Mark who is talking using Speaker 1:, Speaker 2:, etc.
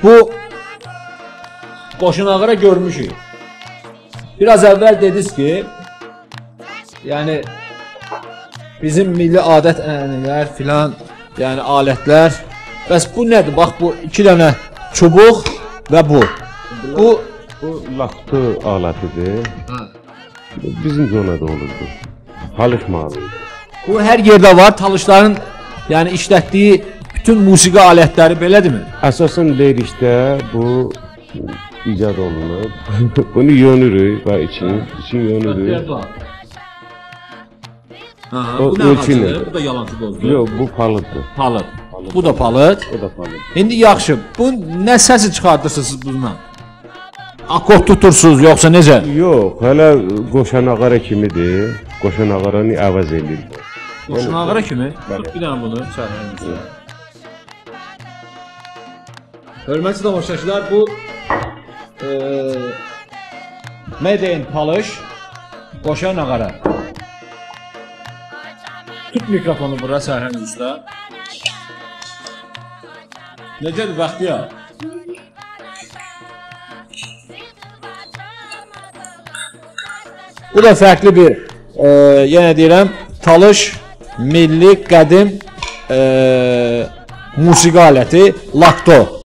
Speaker 1: bu qoşun ağıra görmüşük. Biraz əvvəl dediniz ki, yəni bizim milli adət ənənələr filan, yəni alətlər. Bəs bu nədir? Bax bu iki dənə çubuq və bu. Bu
Speaker 2: laktı alətidir. Bizim zonada olurdu. Talış malı.
Speaker 1: Bu hər yerdə var. Talışların yəni işlətdiyi bütün musiqi alətləri belədirmi?
Speaker 2: Əsasən lirikdə bu icad olunur. Bunu yönürük və için yönürük.
Speaker 1: Bu nə ağacıdır? Bu da yalancı qozdur.
Speaker 2: Yox, bu palıddır.
Speaker 1: Palıd. Bu da palıd.
Speaker 2: O da palıd.
Speaker 1: İndi yaxşı. Bu nə səsi çıxardırsınız siz bundan? Akord tutursunuz yoxsa necə?
Speaker 2: Yox, hələ qoşan ağara kimidir. Qoşan ağaranı əvəz edir.
Speaker 1: Qoşun ağara kimi? Tut bir dənə bunu çağırın. Hörmətli tamaşaçılar, bu Made in Talış qoşan ağara. Tut mikrofonu bura Sərhənd usta. Necədir Bəxtiyar? Bu da fərqli bir, yenə deyirəm, Talış milli qədim musiqi aləti Lakto.